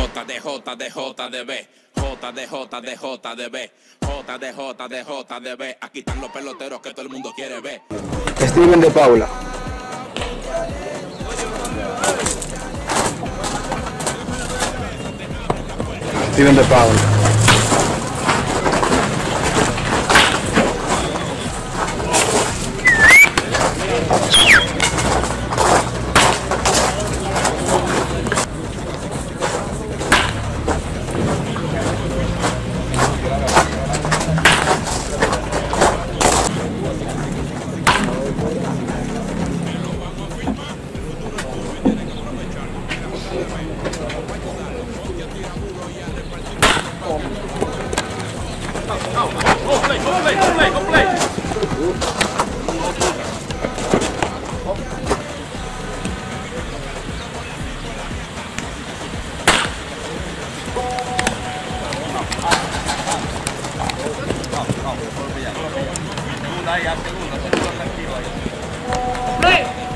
JDB. Aquí están los peloteros que todo el mundo quiere ver. Steven de Paula. Steven de Paula. Play.